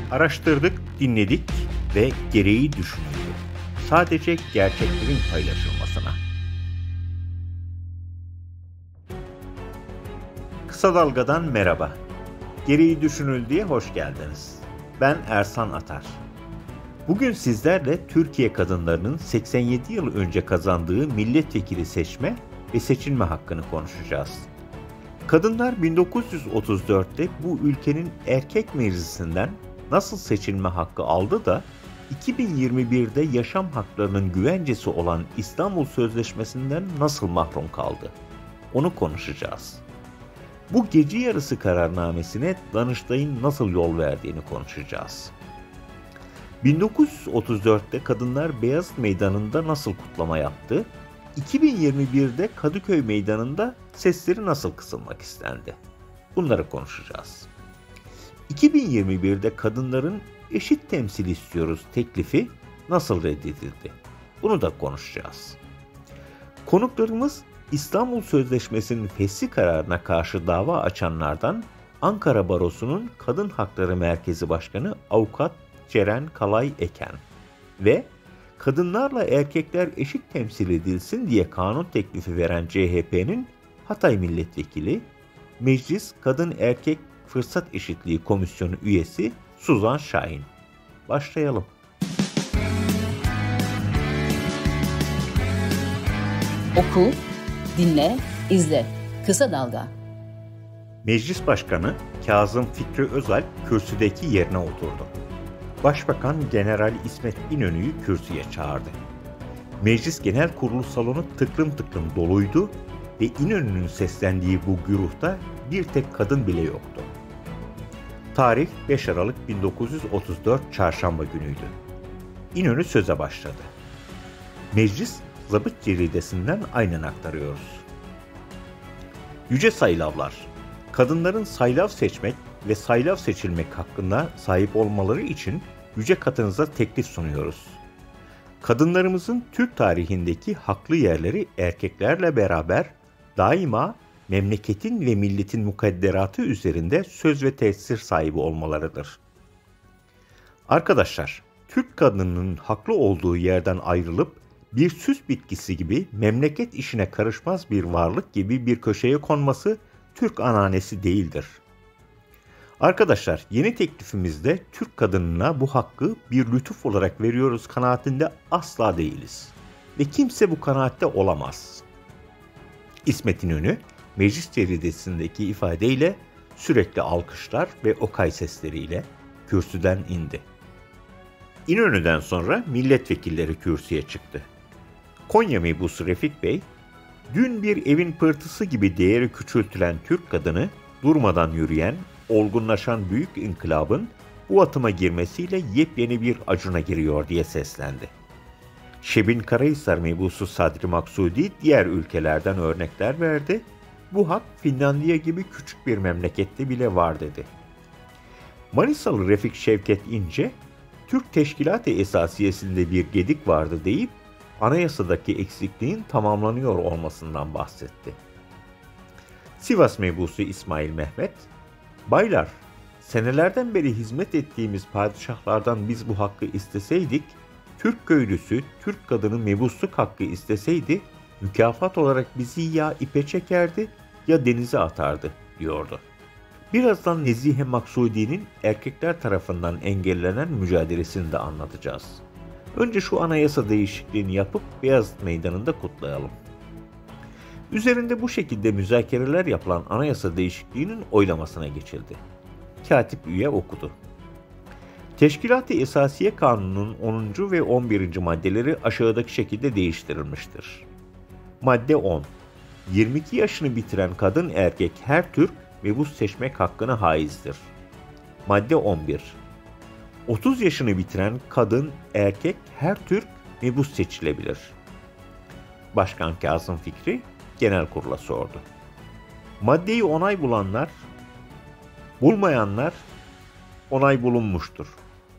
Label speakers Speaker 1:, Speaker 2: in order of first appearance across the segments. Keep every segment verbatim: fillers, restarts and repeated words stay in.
Speaker 1: Araştırdık, dinledik ve gereği düşünüldü. Sadece gerçeklerin paylaşılmasına. Kısa Dalga'dan merhaba. Gereği düşünüldüye hoş geldiniz. Ben Ersan Atar. Bugün sizlerle Türkiye kadınlarının seksen yedi yıl önce kazandığı milletvekili seçme ve seçilme hakkını konuşacağız. Kadınlar bin dokuz yüz otuz dörtte bu ülkenin erkek meclisinden nasıl seçilme hakkı aldı da iki bin yirmi birde yaşam haklarının güvencesi olan İstanbul Sözleşmesi'nden nasıl mahrum kaldı? Onu konuşacağız. Bu gece yarısı kararnamesine Danıştay'ın nasıl yol verdiğini konuşacağız. bin dokuz yüz otuz dörtte kadınlar Beyazıt Meydanı'nda nasıl kutlama yaptı? iki bin yirmi birde Kadıköy Meydanı'nda sesleri nasıl kısılmak istendi? Bunları konuşacağız. iki bin yirmi birde kadınların eşit temsil istiyoruz teklifi nasıl reddedildi? Bunu da konuşacağız. Konuklarımız İstanbul Sözleşmesi'nin fesli kararına karşı dava açanlardan Ankara Barosu'nun Kadın Hakları Merkezi Başkanı Avukat Ceren Kalay Eken ve kadınlarla erkekler eşit temsil edilsin diye kanun teklifi veren C H P'nin Hatay Milletvekili, Meclis Kadın Erkek Fırsat Eşitliği Komisyonu üyesi Suzan Şahin. Başlayalım.
Speaker 2: Oku, dinle, izle. Kısa Dalga.
Speaker 1: Meclis Başkanı Kazım Fikri Özalp kürsüdeki yerine oturdu. Başbakan General İsmet İnönü'yü kürsüye çağırdı. Meclis Genel Kurulu salonu tıklım tıklım doluydu ve İnönü'nün seslendiği bu güruhta bir tek kadın bile yoktu. Tarih beş Aralık bin dokuz yüz otuz dört Çarşamba günüydü. İnönü söze başladı. Meclis Zabıt Ceridesi'nden aynen aktarıyoruz. Yüce Saylavlar, kadınların saylav seçmek ve saylav seçilmek hakkında sahip olmaları için yüce katınıza teklif sunuyoruz. Kadınlarımızın Türk tarihindeki haklı yerleri erkeklerle beraber daima memleketin ve milletin mukadderatı üzerinde söz ve tesir sahibi olmalarıdır. Arkadaşlar, Türk kadınının haklı olduğu yerden ayrılıp bir süs bitkisi gibi memleket işine karışmaz bir varlık gibi bir köşeye konması Türk ananesi değildir. Arkadaşlar, yeni teklifimizde Türk kadınına bu hakkı bir lütuf olarak veriyoruz kanaatinde asla değiliz. Ve kimse bu kanaatte olamaz. İsmet İnönü, meclis ceridesindeki ifadeyle sürekli alkışlar ve okay sesleriyle kürsüden indi. İnönü'den sonra milletvekilleri kürsüye çıktı. Konya Mebusu Refik Bey, dün bir evin pırtısı gibi değeri küçültülen Türk kadını durmadan yürüyen, olgunlaşan büyük inkılabın bu atıma girmesiyle yepyeni bir acuna giriyor diye seslendi. Şebin Karahisar Mebusu Sadri Maksudi diğer ülkelerden örnekler verdi. Bu hak Finlandiya gibi küçük bir memlekette bile var dedi. Manisalı Refik Şevket İnce, Türk Teşkilat-ı Esasiyesi'nde bir gedik vardı deyip anayasadaki eksikliğin tamamlanıyor olmasından bahsetti. Sivas Mebusu İsmail Mehmet, "Baylar, senelerden beri hizmet ettiğimiz padişahlardan biz bu hakkı isteseydik, Türk köylüsü, Türk kadını mebusluk hakkı isteseydi, mükafat olarak bizi ya ipe çekerdi ya denize atardı," diyordu. Birazdan Nezihe Maksudi'nin erkekler tarafından engellenen mücadelesini de anlatacağız. Önce şu anayasa değişikliğini yapıp Beyazıt Meydanı'nda kutlayalım. Üzerinde bu şekilde müzakereler yapılan anayasa değişikliğinin oylamasına geçildi. Katip üye okudu. Teşkilat-ı Esasiye Kanunu'nun onuncu ve on birinci maddeleri aşağıdaki şekilde değiştirilmiştir. Madde on. yirmi iki yaşını bitiren kadın erkek her Türk mebus seçmek hakkına haizdir. Madde on bir. otuz yaşını bitiren kadın erkek her Türk mebus seçilebilir. Başkan Kazım Fikri genel kurula sordu. Maddeyi onay bulanlar, bulmayanlar onay bulunmuştur.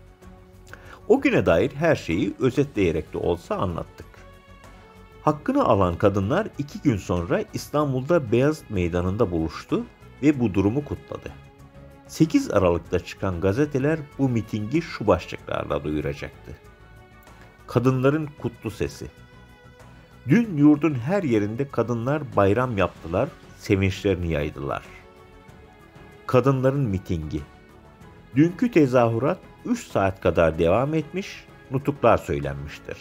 Speaker 1: O güne dair her şeyi özetleyerek de olsa anlattık. Hakkını alan kadınlar iki gün sonra İstanbul'da Beyazıt Meydanı'nda buluştu ve bu durumu kutladı. sekiz Aralık'ta çıkan gazeteler bu mitingi şu başlıklarla duyuracaktı. Kadınların kutlu sesi. Dün yurdun her yerinde kadınlar bayram yaptılar, sevinçlerini yaydılar. Kadınların mitingi. Dünkü tezahürat üç saat kadar devam etmiş, nutuklar söylenmiştir.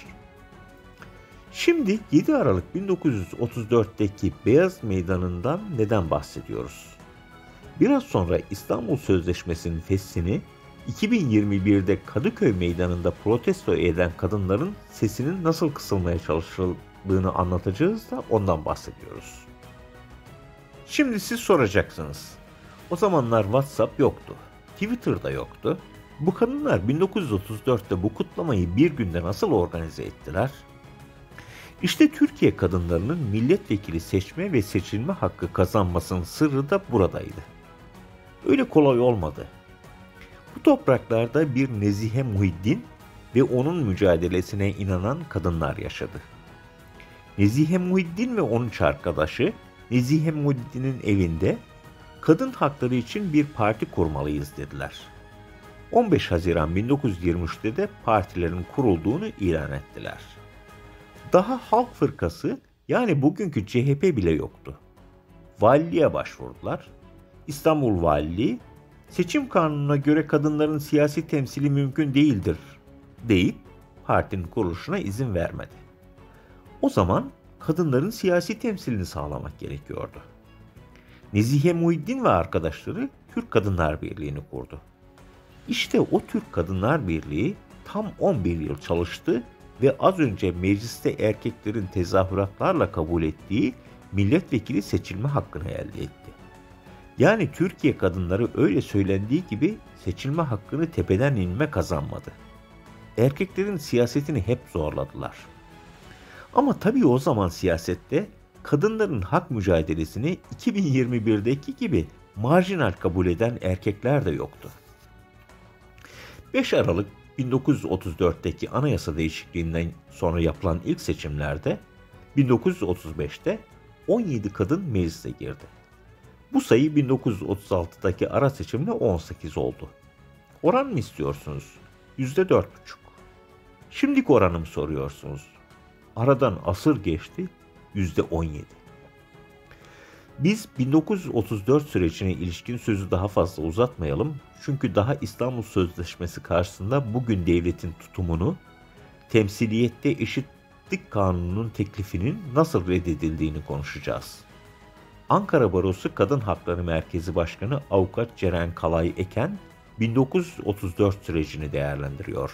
Speaker 1: Şimdi yedi Aralık bin dokuz yüz otuz dörtteki Beyaz Meydanı'ndan neden bahsediyoruz? Biraz sonra İstanbul Sözleşmesi'nin feshini iki bin yirmi birde Kadıköy Meydanı'nda protesto eden kadınların sesinin nasıl kısılmaya çalışıldığını anlatacağız da ondan bahsediyoruz. Şimdi siz soracaksınız. O zamanlar WhatsApp yoktu. Twitter'da yoktu. Bu kadınlar bin dokuz yüz otuz dörtte bu kutlamayı bir günde nasıl organize ettiler? İşte Türkiye kadınlarının milletvekili seçme ve seçilme hakkı kazanmasının sırrı da buradaydı. Öyle kolay olmadı. Bu topraklarda bir Nezihe Muhiddin ve onun mücadelesine inanan kadınlar yaşadı. Nezihe Muhiddin ve onun arkadaşı Nezihe Muhiddin'in evinde kadın hakları için bir parti kurmalıyız dediler. on beş Haziran bin dokuz yüz yirmi üçte de partilerin kurulduğunu ilan ettiler. Daha Halk Fırkası yani bugünkü C H P bile yoktu. Valiliğe başvurdular. İstanbul Valiliği seçim kanununa göre kadınların siyasi temsili mümkün değildir deyip partinin kuruluşuna izin vermedi. O zaman kadınların siyasi temsilini sağlamak gerekiyordu. Nezihe Muhiddin ve arkadaşları Türk Kadınlar Birliği'ni kurdu. İşte o Türk Kadınlar Birliği tam on bir yıl çalıştı ve az önce mecliste erkeklerin tezahüratlarla kabul ettiği milletvekili seçilme hakkını elde etti. Yani Türkiye kadınları öyle söylendiği gibi seçilme hakkını tepeden inme kazanmadı. Erkeklerin siyasetini hep zorladılar. Ama tabii o zaman siyasette kadınların hak mücadelesini iki bin yirmi birdeki gibi marjinal kabul eden erkekler de yoktu. beş Aralık bin dokuz yüz otuz dörtteki anayasa değişikliğinden sonra yapılan ilk seçimlerde bin dokuz yüz otuz beşte on yedi kadın meclise girdi. Bu sayı bin dokuz yüz otuz altıdaki ara seçimle on sekiz oldu. Oran mı istiyorsunuz? yüzde dört buçuk. Şimdiki oranı mı soruyorsunuz? Aradan asır geçti, yüzde on yedi. Biz bin dokuz yüz otuz dört sürecine ilişkin sözü daha fazla uzatmayalım. Çünkü daha İstanbul Sözleşmesi karşısında bugün devletin tutumunu, temsiliyette eşitlik kanununun teklifinin nasıl reddedildiğini konuşacağız. Ankara Barosu Kadın Hakları Merkezi Başkanı Avukat Ceren Kalay Eken, bin dokuz yüz otuz dört sürecini değerlendiriyor.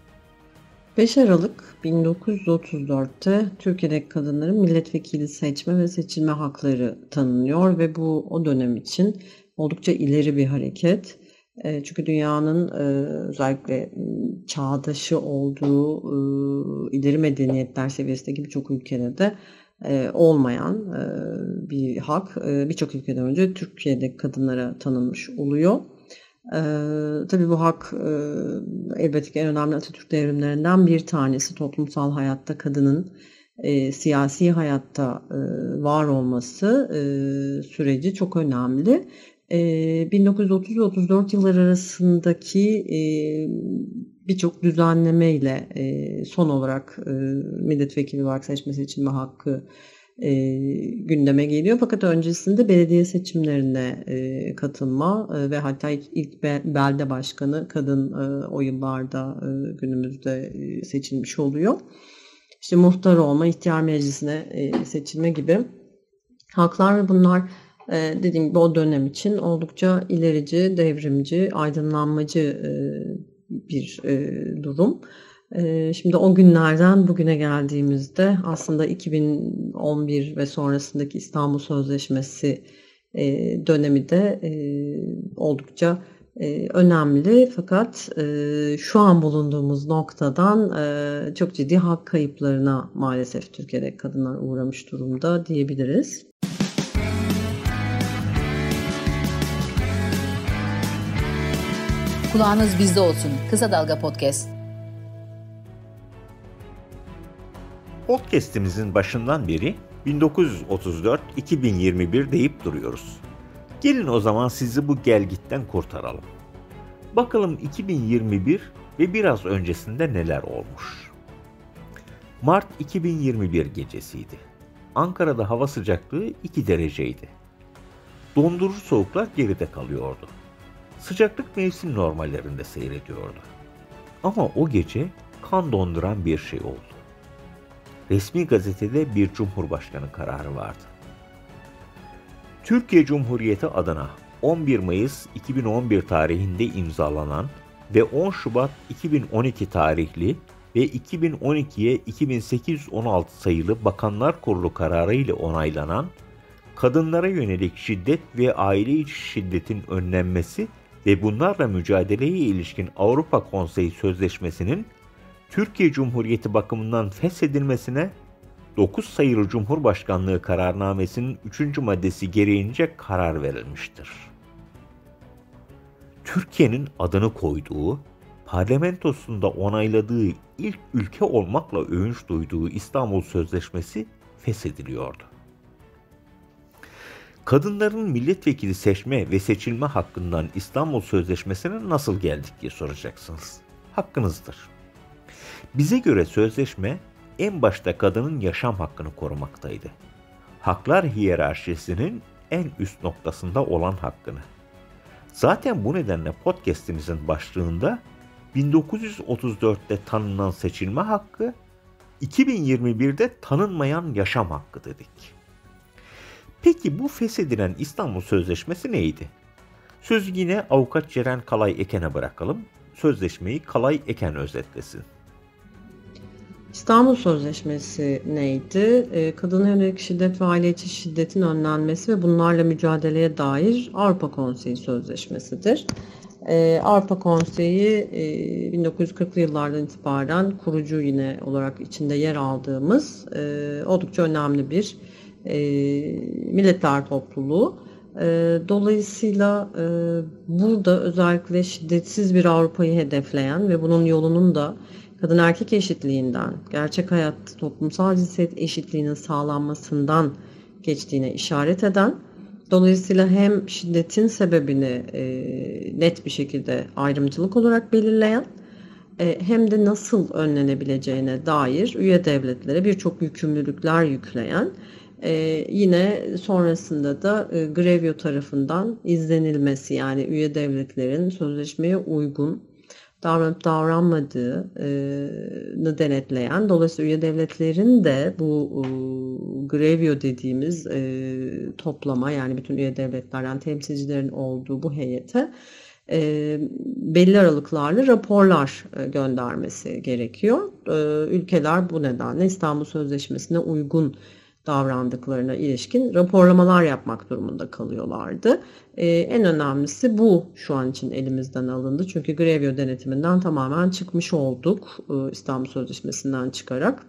Speaker 3: beş Aralık bin dokuz yüz otuz dörtte Türkiye'deki kadınların milletvekili seçme ve seçilme hakları tanınıyor ve bu o dönem için oldukça ileri bir hareket. Çünkü dünyanın özellikle çağdaşı olduğu ileri medeniyetler seviyesindeki birçok ülkede de olmayan bir hak birçok ülkeden önce Türkiye'deki kadınlara tanınmış oluyor. Ee, tabii bu hak e, elbette ki en önemli Atatürk devrimlerinden bir tanesi. Toplumsal hayatta kadının e, siyasi hayatta e, var olması e, süreci çok önemli. E, bin dokuz yüz otuz otuz dört yılları arasındaki e, birçok düzenlemeyle e, son olarak e, milletvekili olarak seçme seçilme hakkı E, gündeme geliyor. Fakat öncesinde belediye seçimlerine e, katılma e, ve hatta ilk, ilk be, belde başkanı kadın e, o yıllarda e, günümüzde e, seçilmiş oluyor. İşte muhtar olma, ihtiyar meclisine e, seçilme gibi haklar ve bunlar e, dediğim gibi o dönem için oldukça ilerici, devrimci, aydınlanmacı e, bir e, durum. Şimdi o günlerden bugüne geldiğimizde aslında iki bin on bir ve sonrasındaki İstanbul Sözleşmesi dönemi de oldukça önemli. Fakat şu an bulunduğumuz noktadan çok ciddi hak kayıplarına maalesef Türkiye'de kadınlar uğramış durumda diyebiliriz.
Speaker 2: Kulağınız bizde olsun. Kısa Dalga Podcast.
Speaker 1: Podcast'imizin başından beri bin dokuz yüz otuz dört iki bin yirmi bir deyip duruyoruz. Gelin o zaman sizi bu gelgitten kurtaralım. Bakalım iki bin yirmi bir ve biraz öncesinde neler olmuş. Mart iki bin yirmi bir gecesiydi. Ankara'da hava sıcaklığı iki dereceydi. Dondurucu soğuklar geride kalıyordu. Sıcaklık mevsim normallerinde seyrediyordu. Ama o gece kan donduran bir şey oldu. Resmi gazetede bir Cumhurbaşkanı kararı vardı. Türkiye Cumhuriyeti adına on bir Mayıs iki bin on bir tarihinde imzalanan ve on Şubat iki bin on iki tarihli ve iki bin on ikiye iki bin sekiz yüz on altı sayılı Bakanlar Kurulu kararı ile onaylanan kadınlara yönelik şiddet ve aile içi şiddetin önlenmesi ve bunlarla mücadeleye ilişkin Avrupa Konseyi Sözleşmesi'nin Türkiye Cumhuriyeti bakımından feshedilmesine dokuz sayılı Cumhurbaşkanlığı kararnamesinin üçüncü maddesi gereğince karar verilmiştir. Türkiye'nin adını koyduğu, parlamentosunda onayladığı ilk ülke olmakla övünç duyduğu İstanbul Sözleşmesi feshediliyordu. Kadınların milletvekili seçme ve seçilme hakkından İstanbul Sözleşmesi'ne nasıl geldik diye soracaksınız. Hakkınızdır. Bize göre sözleşme en başta kadının yaşam hakkını korumaktaydı. Haklar hiyerarşisinin en üst noktasında olan hakkını. Zaten bu nedenle podcast'imizin başlığında bin dokuz yüz otuz dörtte tanınan seçilme hakkı, iki bin yirmi birde tanınmayan yaşam hakkı dedik. Peki bu feshedilen İstanbul Sözleşmesi neydi? Sözü yine avukat Ceren Kalay Eken'e bırakalım. Sözleşmeyi Kalay Eken özetlesin.
Speaker 3: İstanbul Sözleşmesi neydi? Kadına yönelik şiddet ve aile içi şiddetin önlenmesi ve bunlarla mücadeleye dair Avrupa Konseyi Sözleşmesi'dir. Avrupa Konseyi bin dokuz yüz kırklı yıllardan itibaren kurucu yine olarak içinde yer aldığımız oldukça önemli bir milletler topluluğu. Dolayısıyla burada özellikle şiddetsiz bir Avrupa'yı hedefleyen ve bunun yolunun da kadın erkek eşitliğinden, gerçek hayat toplumsal cinsiyet eşitliğinin sağlanmasından geçtiğine işaret eden, dolayısıyla hem şiddetin sebebini e, net bir şekilde ayrımcılık olarak belirleyen, e, hem de nasıl önlenebileceğine dair üye devletlere birçok yükümlülükler yükleyen, e, yine sonrasında da e, Grevio tarafından izlenilmesi, yani üye devletlerin sözleşmeye uygun davranıp davranmadığını denetleyen, dolayısıyla üye devletlerin de bu e, Grevio dediğimiz e, toplama, yani bütün üye devletlerden temsilcilerin olduğu bu heyete e, belli aralıklarla raporlar e, göndermesi gerekiyor. E, ülkeler bu nedenle İstanbul Sözleşmesi'ne uygun davrandıklarına ilişkin raporlamalar yapmak durumunda kalıyorlardı. Ee, en önemlisi bu şu an için elimizden alındı. Çünkü Grevio denetiminden tamamen çıkmış olduk. Ee, İstanbul Sözleşmesi'nden çıkarak.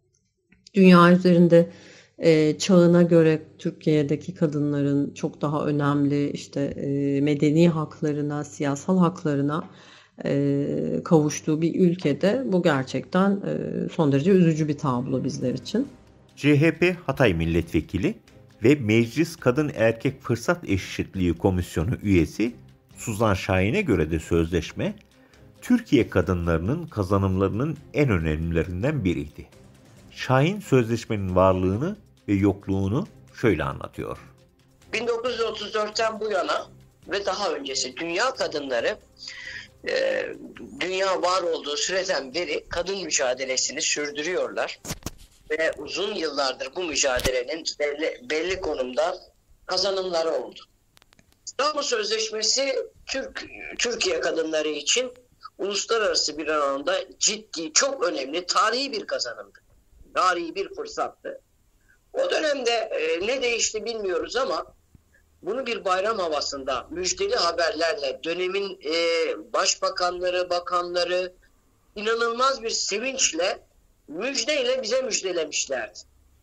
Speaker 3: Dünya üzerinde e, çağına göre Türkiye'deki kadınların çok daha önemli işte e, medeni haklarına, siyasal haklarına e, kavuştuğu bir ülkede bu gerçekten e, son derece üzücü bir tablo bizler için.
Speaker 1: C H P Hatay Milletvekili ve Meclis Kadın Erkek Fırsat Eşitliği Komisyonu üyesi Suzan Şahin'e göre de sözleşme, Türkiye kadınlarının kazanımlarının en önemlilerinden biriydi. Şahin sözleşmenin varlığını ve yokluğunu şöyle anlatıyor.
Speaker 4: bin dokuz yüz otuz dörtten bu yana ve daha öncesi dünya kadınları e, dünya var olduğu süreden beri kadın mücadelesini sürdürüyorlar. Ve uzun yıllardır bu mücadelenin belli, belli konumda kazanımları oldu. İstanbul Sözleşmesi Türk, Türkiye kadınları için uluslararası bir alanda ciddi, çok önemli, tarihi bir kazanımdı. Tarihi bir fırsattı. O dönemde e, ne değişti bilmiyoruz ama bunu bir bayram havasında müjdeli haberlerle dönemin e, başbakanları, bakanları inanılmaz bir sevinçle müjdeyle bize müjdelemişlerdi.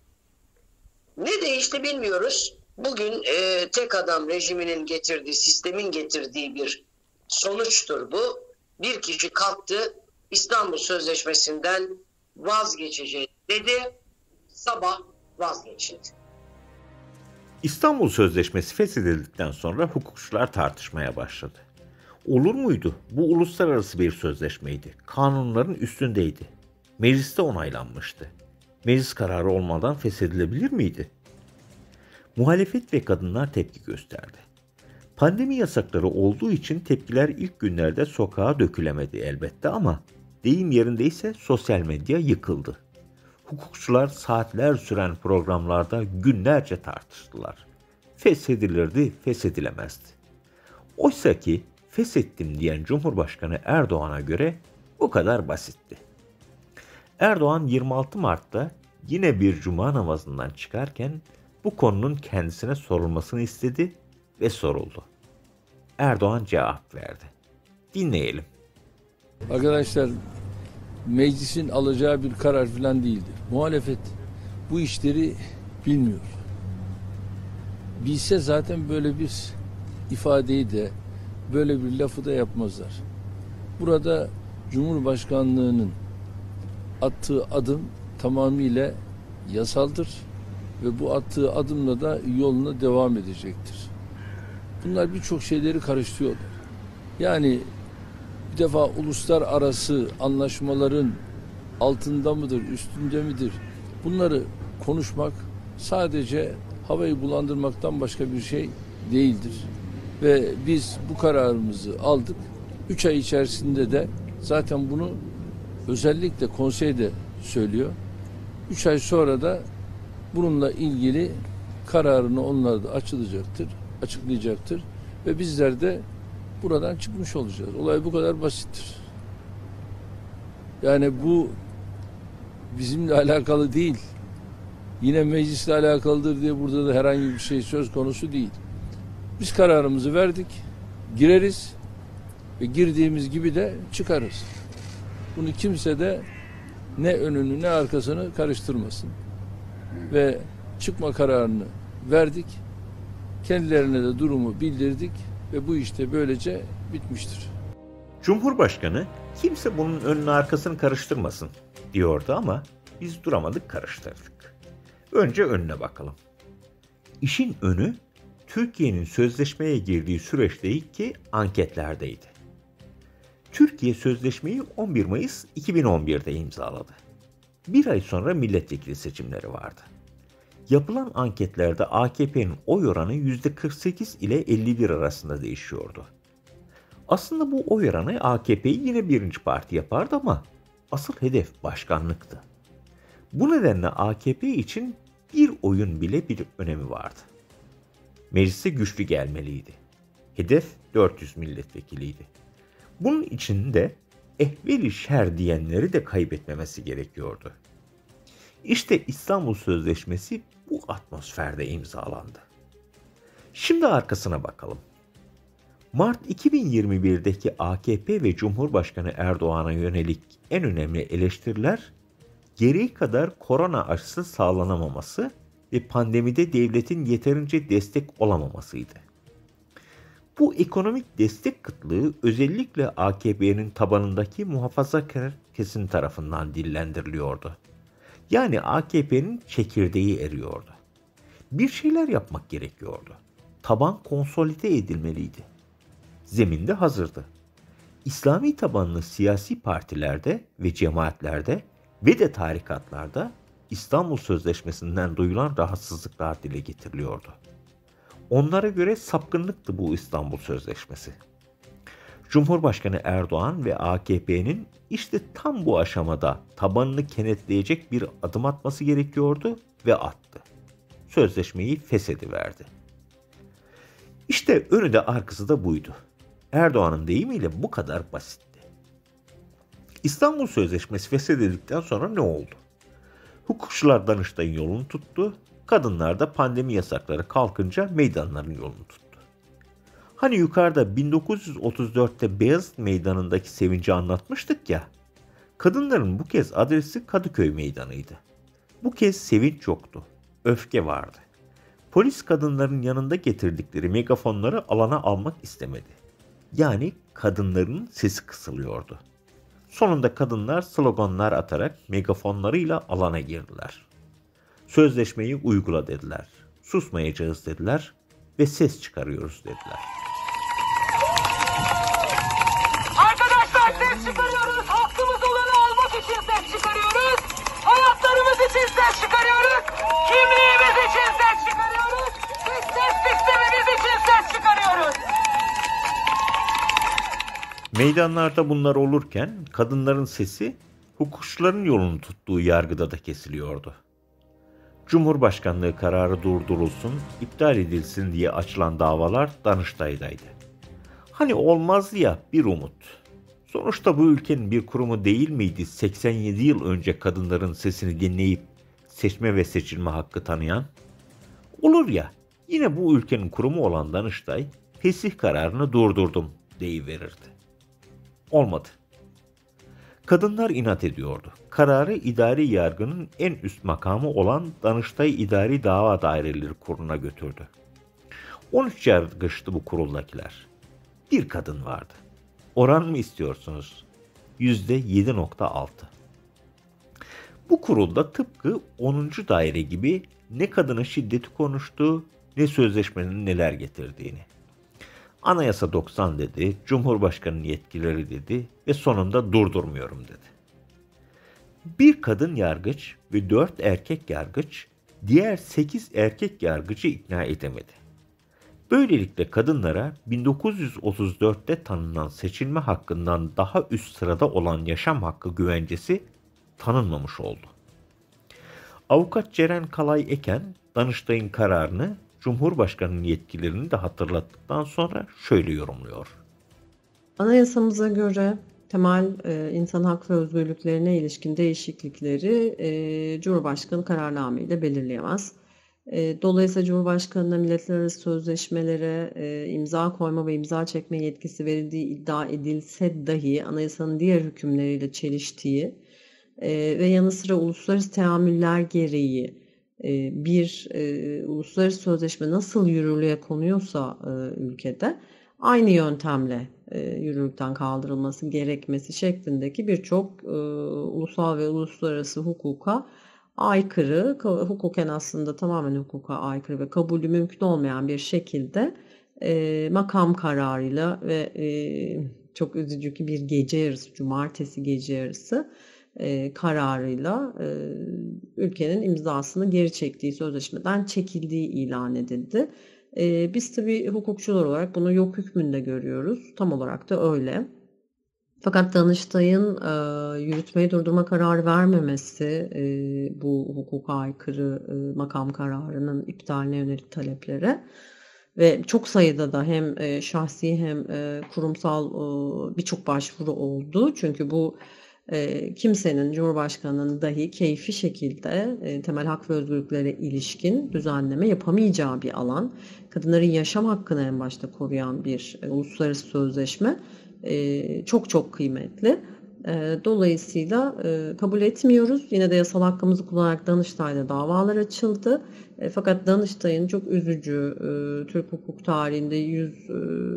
Speaker 4: Ne değişti bilmiyoruz. Bugün e, tek adam rejiminin getirdiği, sistemin getirdiği bir sonuçtur bu. Bir kişi kalktı, İstanbul Sözleşmesi'nden vazgeçeceğiz dedi. Sabah vazgeçildi.
Speaker 1: İstanbul Sözleşmesi feshedildikten sonra hukukçular tartışmaya başladı. Olur muydu? Bu uluslararası bir sözleşmeydi. Kanunların üstündeydi. Mecliste onaylanmıştı. Meclis kararı olmadan feshedilebilir miydi? Muhalefet ve kadınlar tepki gösterdi. Pandemi yasakları olduğu için tepkiler ilk günlerde sokağa dökülemedi elbette ama deyim yerindeyse sosyal medya yıkıldı. Hukukçular saatler süren programlarda günlerce tartıştılar. Feshedilirdi, feshedilemezdi. Oysa ki feshettim diyen Cumhurbaşkanı Erdoğan'a göre bu kadar basitti. Erdoğan yirmi altı Mart'ta yine bir cuma namazından çıkarken bu konunun kendisine sorulmasını istedi ve soruldu. Erdoğan cevap verdi. Dinleyelim.
Speaker 5: Arkadaşlar, meclisin alacağı bir karar falan değildir. Muhalefet bu işleri bilmiyor. Bilse zaten böyle bir ifadeyi de, böyle bir lafı da yapmazlar. Burada Cumhurbaşkanlığının attığı adım tamamıyla yasaldır ve bu attığı adımla da yoluna devam edecektir. Bunlar birçok şeyleri karıştırıyorlar. Yani bir defa uluslararası anlaşmaların altında mıdır, üstünde midir? Bunları konuşmak sadece havayı bulandırmaktan başka bir şey değildir. Ve biz bu kararımızı aldık. Üç ay içerisinde de zaten bunu özellikle konsey de söylüyor. Üç ay sonra da bununla ilgili kararını onlar da açılacaktır, açıklayacaktır. Ve bizler de buradan çıkmış olacağız. Olay bu kadar basittir. Yani bu bizimle alakalı değil. Yine meclisle alakalıdır diye burada da herhangi bir şey söz konusu değil. Biz kararımızı verdik, gireriz ve girdiğimiz gibi de çıkarız. Bunu kimse de ne önünü ne arkasını karıştırmasın. Ve çıkma kararını verdik, kendilerine de durumu bildirdik ve bu işte böylece bitmiştir.
Speaker 1: Cumhurbaşkanı kimse bunun önünü arkasını karıştırmasın diyordu ama biz duramadık, karıştırdık. Önce önüne bakalım. İşin önü Türkiye'nin sözleşmeye girdiği süreçteki anketlerdeydi. Türkiye sözleşmeyi on bir Mayıs iki bin on bir'de imzaladı. Bir ay sonra milletvekili seçimleri vardı. Yapılan anketlerde A K P'nin oy oranı yüzde kırk sekiz ile elli bir arasında değişiyordu. Aslında bu oy oranı A K P'yi yine birinci parti yapardı ama asıl hedef başkanlıktı. Bu nedenle A K P için bir oyun bile bir önemi vardı. Meclise güçlü gelmeliydi. Hedef dört yüz milletvekiliydi. Bunun için de ehveli şer diyenleri de kaybetmemesi gerekiyordu. İşte İstanbul Sözleşmesi bu atmosferde imzalandı. Şimdi arkasına bakalım. Mart iki bin yirmi bir'deki A K P ve Cumhurbaşkanı Erdoğan'a yönelik en önemli eleştiriler, gereği kadar korona aşısı sağlanamaması ve pandemide devletin yeterince destek olamamasıydı. Bu ekonomik destek kıtlığı özellikle A K P'nin tabanındaki muhafazakar kesim tarafından dillendiriliyordu. Yani A K P'nin çekirdeği eriyordu. Bir şeyler yapmak gerekiyordu. Taban konsolide edilmeliydi. Zemin de hazırdı. İslami tabanlı siyasi partilerde ve cemaatlerde ve de tarikatlarda İstanbul Sözleşmesi'nden duyulan rahatsızlıklar dile getiriliyordu. Onlara göre sapkınlıktı bu İstanbul Sözleşmesi. Cumhurbaşkanı Erdoğan ve A K P'nin işte tam bu aşamada tabanını kenetleyecek bir adım atması gerekiyordu ve attı. Sözleşmeyi feshediverdi. İşte önü de arkası da buydu. Erdoğan'ın deyimiyle bu kadar basitti. İstanbul Sözleşmesi feshedildikten sonra ne oldu? Hukukçular Danıştay'ın yolunu tuttu, kadınlar da pandemi yasakları kalkınca meydanların yolunu tuttu. Hani yukarıda bin dokuz yüz otuz dört'te Beyazıt Meydanı'ndaki sevinci anlatmıştık ya, kadınların bu kez adresi Kadıköy Meydanı'ydı. Bu kez sevinç yoktu, öfke vardı. Polis kadınların yanında getirdikleri megafonları alana almak istemedi. Yani kadınların sesi kısılıyordu. Sonunda kadınlar sloganlar atarak megafonlarıyla alana girdiler. Sözleşmeyi uygula dediler. susmayacağız dediler ve ses çıkarıyoruz dediler.
Speaker 6: Arkadaşlar ses çıkarıyoruz. Hakkımız olanı almak için ses çıkarıyoruz. Hayatlarımız için ses çıkarıyoruz. Kimliğimiz için ses çıkarıyoruz. Ve ses sistemimiz için ses çıkarıyoruz.
Speaker 1: Meydanlarda bunlar olurken kadınların sesi hukukçuların yolunu tuttuğu yargıda da kesiliyordu. Cumhurbaşkanlığı kararı durdurulsun, iptal edilsin diye açılan davalar Danıştay'daydı. Hani olmazdı ya bir umut. Sonuçta bu ülkenin bir kurumu değil miydi seksen yedi yıl önce kadınların sesini dinleyip seçme ve seçilme hakkı tanıyan? Olur ya, yine bu ülkenin kurumu olan Danıştay, fesih kararını durdurdum deyiverirdi. Olmadı. Kadınlar inat ediyordu. Kararı idari yargının en üst makamı olan Danıştay İdari Dava Daireleri Kurulu'na götürdü. on üç yargıçtı bu kuruldakiler. Bir kadın vardı. Oran mı istiyorsunuz? yüzde yedi nokta altı. Bu kurulda tıpkı onuncu daire gibi ne kadına şiddeti konuştu, ne sözleşmenin neler getirdiğini. Anayasa doksan dedi, Cumhurbaşkanı'nın yetkileri dedi ve sonunda durdurmuyorum dedi. Bir kadın yargıç ve dört erkek yargıç diğer sekiz erkek yargıcı ikna edemedi. Böylelikle kadınlara bin dokuz yüz otuz dörtte tanınan seçilme hakkından daha üst sırada olan yaşam hakkı güvencesi tanınmamış oldu. Avukat Ceren Kalay Eken, Danıştay'ın kararını Cumhurbaşkanı'nın yetkilerini de hatırlattıktan sonra şöyle yorumluyor.
Speaker 3: Anayasamıza göre temel e, insan hak ve özgürlüklerine ilişkin değişiklikleri e, Cumhurbaşkanı kararnameyle belirleyemez. E, dolayısıyla Cumhurbaşkanı'na milletler arası sözleşmelere e, imza koyma ve imza çekme yetkisi verildiği iddia edilse dahi anayasanın diğer hükümleriyle çeliştiği e, ve yanı sıra uluslararası teamüller gereği bir e, uluslararası sözleşme nasıl yürürlüğe konuyorsa e, ülkede aynı yöntemle e, yürürlükten kaldırılması gerekmesi şeklindeki birçok e, ulusal ve uluslararası hukuka aykırı, hukuken aslında tamamen hukuka aykırı ve kabulü mümkün olmayan bir şekilde e, makam kararıyla ve e, çok üzücü ki bir gece yarısı, cumartesi gece yarısı E, kararıyla e, ülkenin imzasını geri çektiği, sözleşmeden çekildiği ilan edildi. E, biz tabii hukukçular olarak bunu yok hükmünde görüyoruz. Tam olarak da öyle. Fakat Danıştay'ın e, yürütmeyi durdurma kararı vermemesi e, bu hukuka aykırı e, makam kararının iptaline yönelik taleplere ve çok sayıda da hem e, şahsi hem e, kurumsal e, birçok başvuru oldu. Çünkü bu E, kimsenin, Cumhurbaşkanı'nın dahi keyfi şekilde e, temel hak ve özgürlüklere ilişkin düzenleme yapamayacağı bir alan. Kadınların yaşam hakkını en başta koruyan bir e, uluslararası sözleşme e, çok çok kıymetli. E, dolayısıyla e, kabul etmiyoruz. Yine de yasal hakkımızı kullanarak Danıştay'da davalar açıldı. E, fakat Danıştay'ın çok üzücü, e, Türk hukuk tarihinde yüz e,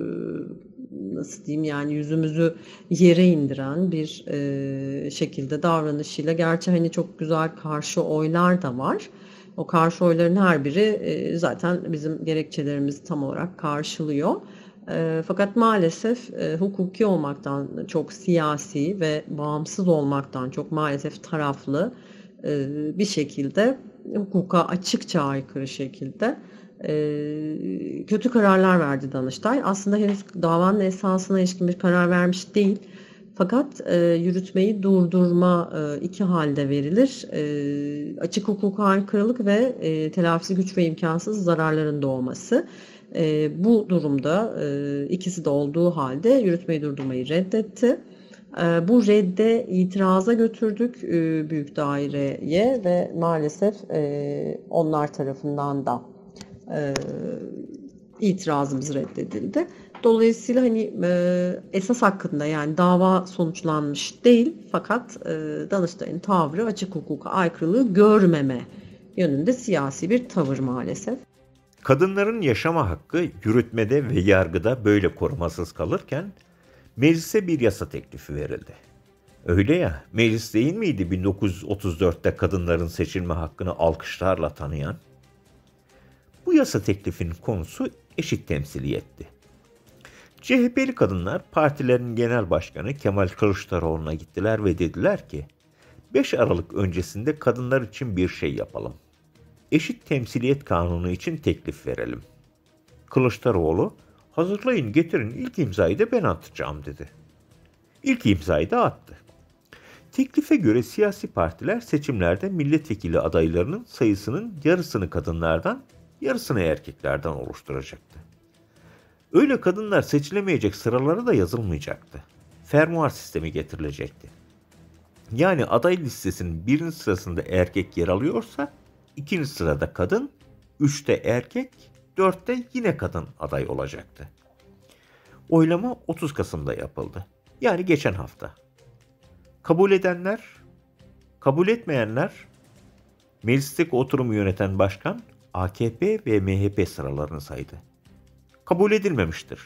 Speaker 3: nasıl diyeyim yani yüzümüzü yere indiren bir e, şekilde davranışıyla, gerçi hani çok güzel karşı oylar da var. O karşı oyların her biri e, zaten bizim gerekçelerimizi tam olarak karşılıyor. E, fakat maalesef e, hukuki olmaktan çok siyasi ve bağımsız olmaktan çok maalesef taraflı e, bir şekilde hukuka açıkça aykırı şekilde kötü kararlar verdi Danıştay. Aslında henüz davanın esasına ilişkin bir karar vermiş değil. Fakat e, yürütmeyi durdurma e, iki halde verilir. E, açık hukuka aykırılık ve e, telafisi güç ve imkansız zararların doğması. E, bu durumda e, ikisi de olduğu halde yürütmeyi durdurmayı reddetti. E, bu redde itiraza götürdük e, büyük daireye ve maalesef e, onlar tarafından da E, itirazımız reddedildi. Dolayısıyla hani e, esas hakkında yani dava sonuçlanmış değil fakat e, Danıştay'ın tavrı açık hukuka aykırılığı görmeme yönünde siyasi bir tavır maalesef.
Speaker 1: Kadınların yaşama hakkı yürütmede ve yargıda böyle korumasız kalırken meclise bir yasa teklifi verildi. Öyle ya, meclis değil miydi bin dokuz yüz otuz dörtte kadınların seçilme hakkını alkışlarla tanıyan? Bu yasa teklifinin konusu eşit temsiliyetti. C H P'li kadınlar partilerin genel başkanı Kemal Kılıçdaroğlu'na gittiler ve dediler ki beş Aralık öncesinde kadınlar için bir şey yapalım. Eşit temsiliyet kanunu için teklif verelim. Kılıçdaroğlu, hazırlayın getirin ilk imzayı da ben atacağım dedi. İlk imzayı da attı. Teklife göre siyasi partiler seçimlerde milletvekili adaylarının sayısının yarısını kadınlardan, yarısını erkeklerden oluşturacaktı. Öyle kadınlar seçilemeyecek sıralara da yazılmayacaktı. Fermuar sistemi getirilecekti. Yani aday listesinin birinci sırasında erkek yer alıyorsa, ikinci sırada kadın, üçte erkek, dörtte yine kadın aday olacaktı. Oylama otuz Kasım'da yapıldı. Yani geçen hafta. Kabul edenler, kabul etmeyenler, meclisteki oturumu yöneten başkan A K P ve M H P sıralarını saydı. Kabul edilmemiştir.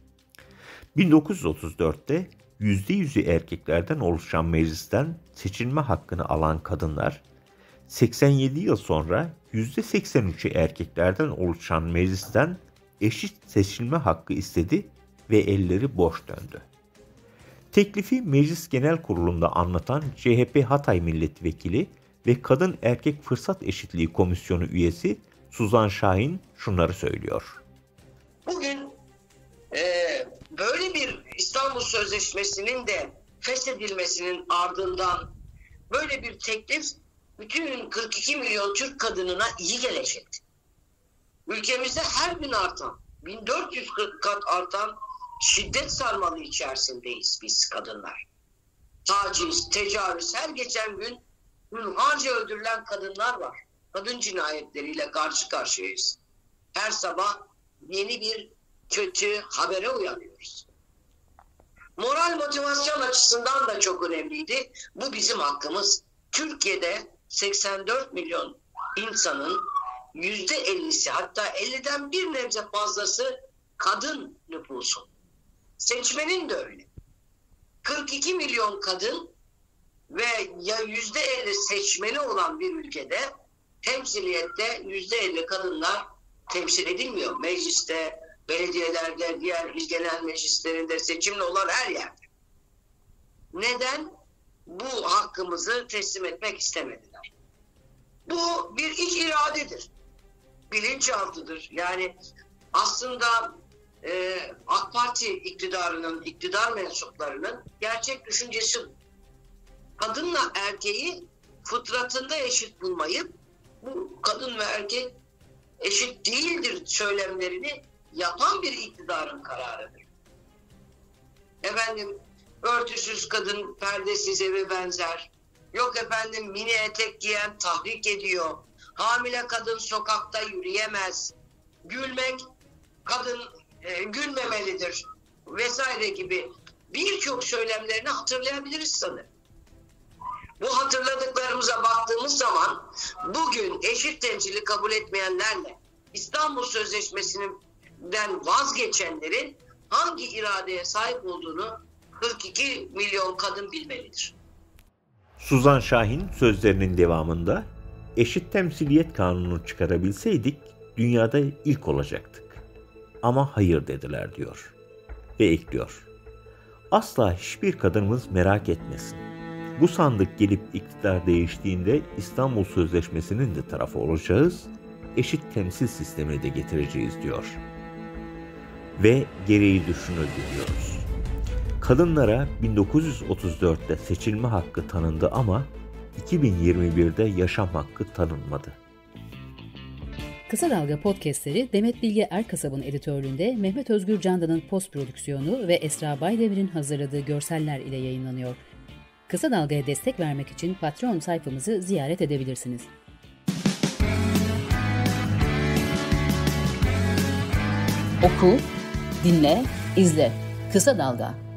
Speaker 1: bin dokuz yüz otuz dörtte yüzde yüzü erkeklerden oluşan meclisten seçilme hakkını alan kadınlar, seksen yedi yıl sonra yüzde seksen üçü erkeklerden oluşan meclisten eşit seçilme hakkı istedi ve elleri boş döndü. Teklifi Meclis Genel Kurulu'nda anlatan C H P Hatay Milletvekili ve Kadın Erkek Fırsat Eşitliği Komisyonu üyesi Suzan Şahin şunları söylüyor.
Speaker 4: Bugün e, böyle bir İstanbul Sözleşmesi'nin de feshedilmesinin ardından böyle bir teklif bütün kırk iki milyon Türk kadınına iyi gelecekti. Ülkemizde her gün artan, bin dört yüz kırk kat artan şiddet sarmalı içerisindeyiz biz kadınlar. Taciz, tecavüz, her geçen gün hunharca öldürülen kadınlar var. Kadın cinayetleriyle karşı karşıyayız. Her sabah yeni bir kötü habere uyanıyoruz. Moral motivasyon açısından da çok önemliydi. Bu bizim hakkımız. Türkiye'de seksen dört milyon insanın yüzde ellisi, hatta elliden bir nebze fazlası kadın nüfusu. Seçmenin de öyle. kırk iki milyon kadın ve ya yüzde elli seçmeni olan bir ülkede temsiliyette yüzde elli kadınlar temsil edilmiyor. Mecliste, belediyelerde, diğer il genel meclislerinde, seçimli olan her yerde. Neden? Bu hakkımızı teslim etmek istemediler. Bu bir iç iradedir. Bilinçaltıdır. Yani aslında e, AK Parti iktidarının, iktidar mensuplarının gerçek düşüncesi bu. Kadınla erkeği fıtratında eşit bulmayıp bu kadın ve erkek eşit değildir söylemlerini yapan bir iktidarın kararıdır. Efendim, örtüsüz kadın perdesiz eve benzer. Yok efendim, mini etek giyen tahrik ediyor. Hamile kadın sokakta yürüyemez. Gülmek, kadın e, gülmemelidir vesaire gibi birçok söylemlerini hatırlayabiliriz sanırım. Bu hatırladıklarımıza baktığımız zaman bugün eşit temsili kabul etmeyenlerle İstanbul Sözleşmesi'nden vazgeçenlerin hangi iradeye sahip olduğunu kırk iki milyon kadın bilmelidir.
Speaker 1: Suzan Şahin sözlerinin devamında eşit temsiliyet kanunu çıkarabilseydik dünyada ilk olacaktık. Ama hayır dediler diyor. Ve ekliyor. Asla hiçbir kadınımız merak etmesin. Bu sandık gelip iktidar değiştiğinde İstanbul Sözleşmesi'nin de tarafı olacağız, eşit temsil sistemini de getireceğiz diyor. Ve gereği düşünüldü diyoruz. Kadınlara bin dokuz yüz otuz dörtte seçilme hakkı tanındı ama iki bin yirmi birde yaşam hakkı tanınmadı.
Speaker 2: Kısa Dalga podcastleri Demet Bilge Erkasab'ın editörlüğünde Mehmet Özgür Candan'ın post prodüksiyonu ve Esra Baydemir'in hazırladığı görseller ile yayınlanıyor. Kısa Dalga'ya destek vermek için Patreon sayfamızı ziyaret edebilirsiniz. Oku, dinle, izle. Kısa Dalga.